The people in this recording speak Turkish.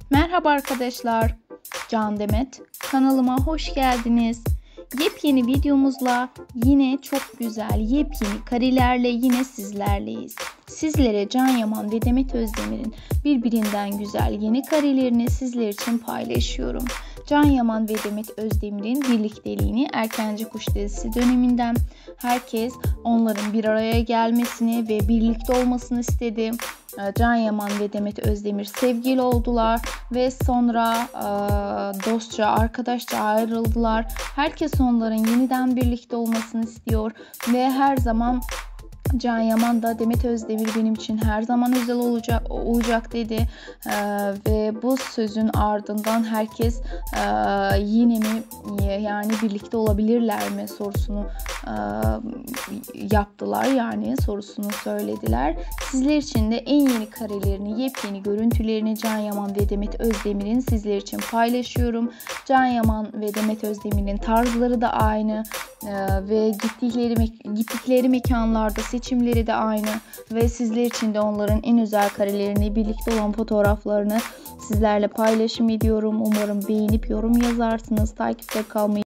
Merhaba arkadaşlar, Can Demet. Kanalıma hoş geldiniz. Yepyeni videomuzla yine çok güzel, yepyeni karelerle yine sizlerleyiz. Sizlere Can Yaman ve Demet Özdemir'in birbirinden güzel yeni karelerini sizler için paylaşıyorum. Can Yaman ve Demet Özdemir'in birlikteliğini Erkenci Kuş dizisi döneminden herkes onların bir araya gelmesini ve birlikte olmasını istedi. Can Yaman ve Demet Özdemir sevgili oldular ve sonra dostça, arkadaşça ayrıldılar. Herkes onların yeniden birlikte olmasını istiyor ve her zaman Can Yaman da Demet Özdemir benim için her zaman özel olacak dedi ve bu sözün ardından herkes yine mi yani birlikte olabilirler mi sorusunu yaptılar, yani sorusunu söylediler. Sizler için de en yeni karelerini, yepyeni görüntülerini Can Yaman ve Demet Özdemir'in sizler için paylaşıyorum. Can Yaman ve Demet Özdemir'in tarzları da aynı ve gittikleri mekanlarda seçimleri de aynı ve sizler için de onların en özel karelerini, birlikte olan fotoğraflarını sizlerle paylaşım ediyorum. Umarım beğenip yorum yazarsınız. Takipte kalmayı